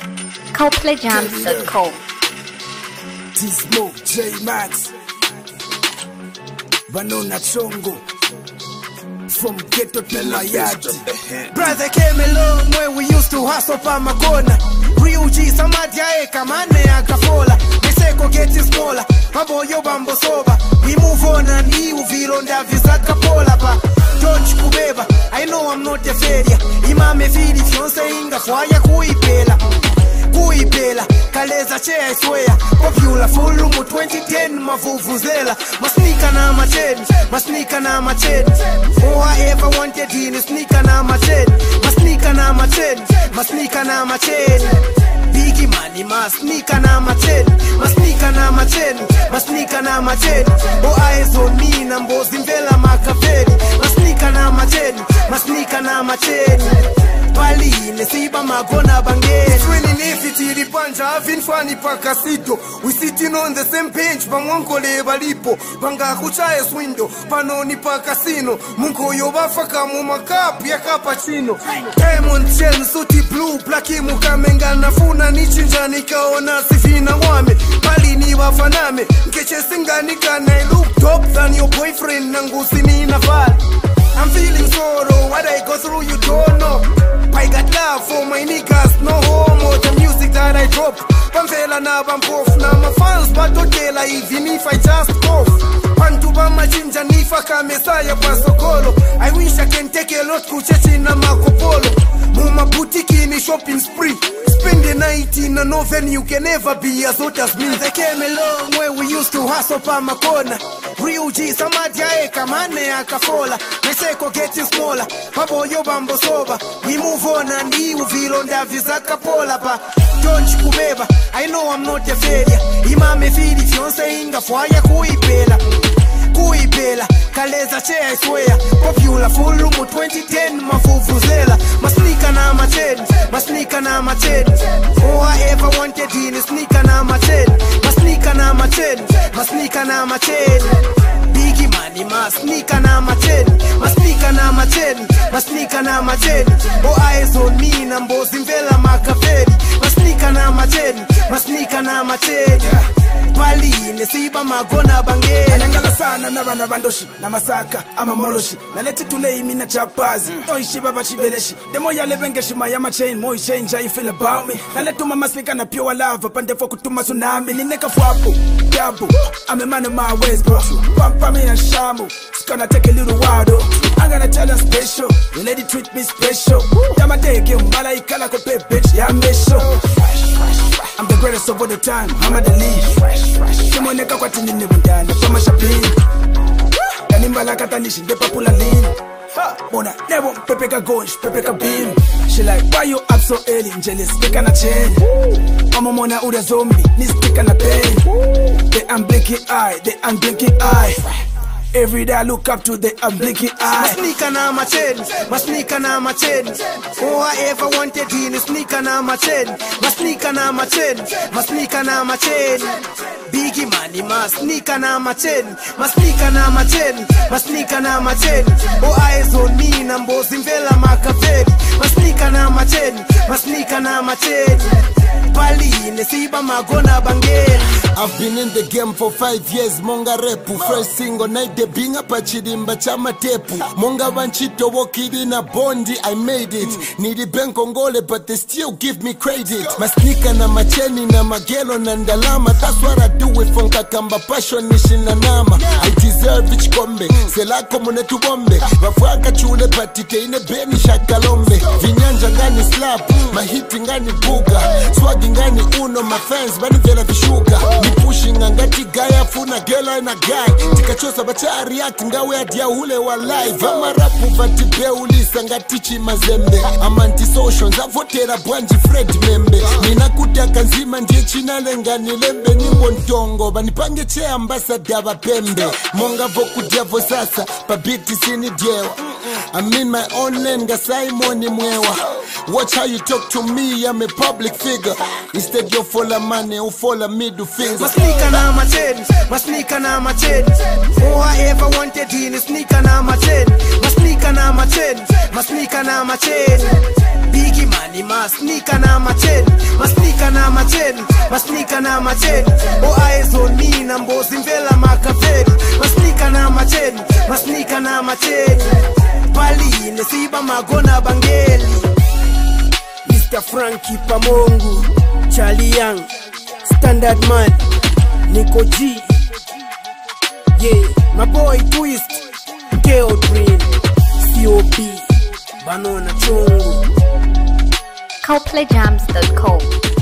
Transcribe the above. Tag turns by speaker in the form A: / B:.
A: CoPlayJams.com.
B: Dizmo, Jemax, Banana Chongo, from ghetto to my yard. Brother came a long way, we used to hustle pa makona. Real G, samadi ya eka mane akafola. Meseko geti smaller, mambo yo bambo soba. We move on and he uvilonda visaka pola pa. Don't kubeba, I know I'm not a failure. Imame fili fiance inga kwaya kuipela. Kuipela, kaleza che I swear. Popular full room 2010 mavuvuzela. Masnika na macheni, masnika na macheni. All I ever wanted in is sneaker na macheni. Masnika na macheni, masnika na macheni. Biggie money, masnika na macheni. Masnika na macheni, masnika na macheni. All eyes on me, nambozi mbela makafeni. Masnika na macheni, masnika na macheni. Pali, nesiba magona bangeni.
C: Swinging ifiti ripanja having funny pakasito. We sitting on the same bench bangwanko leba lipo. Banga kuchaye swindo panoni pakasino. Munko yobafa kamu makapi ya cappuccino. Diamond chain suti blue plaki mukamenga nafuna nichinja nikaona sifina wame. Pali ni wafaname nkeche singa nika na I look top than your boyfriend nangusi ni nafal. I'm feeling sorrow, what I go through you don't know. I got love for my niggas, no homo. The music that I drop, Pamfela na bampof. Now my fans but okay, even if I just cough. Pantuba majinja nifa kamesaya pasokolo. I wish I can take a lot kuchechi na Marco Polo. Muma boutique in a shopping spree. Spend the night in a no venue, can never be as hot as me. They came a long way, we used to hustle pa makona. Real G, samadi ya eka mane akafola. Meseko getting smaller, mambo yo bambo soba. We move on and he uvilonda visaka pola pa. Don't kubeba, I know I'm not a failure. Imame fili fiance inga fwaya kuipela. Kuipela, kaleza che I swear. Popular full room 2010 mavuvuzela. Masnika na macheni, masnika na macheni. All I ever wanted in is sneaker na macheni. Masnika na macheni, masnika na macheni. Biggie money, masnika na macheni. Masnika na macheni, masnika na macheni. All eyes on me, nambozi mbela makafeni. Masnika na macheni, masnika na macheni. Pali, nesiba magona bangeni.
B: Anangala sana na bana bandoshi na masaka ama moloshi. Na leti tulei mina chapazi. Oishi baba chibeleshi. Demo ya lebengeshi mayama chain. Moi change how you feel about me. Na letu mama speaker na pure love. Pande for kutuma tsunami. Nineka fwapo, yabu. I'm a man of my ways bro. Pampa me and shamu. It's gonna take a little while though. I'm gonna tell her special. The lady treat me special. Yama deke mbala ikala ko pe bitch. Ya mesho. I'm the greatest of all the time. I'm at the lead. Simoneka kwa tini nebundana. Pama shapini. Kanimba katanishi de papula lean. Mona never pepeka gosh, pepeka beam. She like, why you up so early? Jealous, stick on a chain. Mama mona uda zombie, ni stick on a pain. The unblinking eye, the unblinking eye. Every day I look up to the unblinking eye.
C: Masnika na macheni, masnika na macheni. All I ever wanted in is sneaker na macheni. Masnika na macheni, masnika na macheni. Biggie money, masnika na macheni. Masnika na macheni, masnika na macheni. All eyes on me, nambozi mbela makafeni. Masnika na macheni, masnika na macheni. Pali, nesiba magona bangeni.
D: I've been in the game for 5 years, monga repu. First single night, the binga pachirimba chama tepu. Monga banchito walked in a bondi, I made it. Nidi ben Congole, but they still give me credit. Masnika na macheni na magelo na ndalama. That's what I do with Fonka Kamba passion nishina nama. I deserve each kombe, selako mune tubombe. Wafuaka chule patite ine beni shakalombe. Vinyanja ngani slap, mahiti ngani buga. Swagi ngani uno, my fans bani vela vishuga. Ni pushing angati gaya funa gela na guy. Tikachosa bacha react ngawe adia ule wa live. Ama rapu vatipe ulisa ngatichi mazembe. Ama anti-social zavotera bwanji Fred membe. Nina kutia kanzima ndiye china lenga nilembe. Nimbo ntongo banipange che ambassador bapembe. Monga voku diavo sasa pabiti sini diewa. I'm in my own lane, ga Simon mwewa. Watch how you talk to me, I'm a public figure. Instead you follow money, you follow middle finger.
C: Masnika na macheni, masnika na macheni. All I ever wanted in is sneaker na macheni. Masnika na macheni, masnika na macheni. Biggie money, masnika na macheni.
B: macheni. O eyes on me na mbozi mvela makaferi. Masnika na macheni. Pali nesiba magona bangeli. Mr. Frankie Pamongu, Charlie Young, Standard Man, Nico G. Yeah, my boy Twist, KO Green, COP, Banana Chongo.
A: cowplayjams.co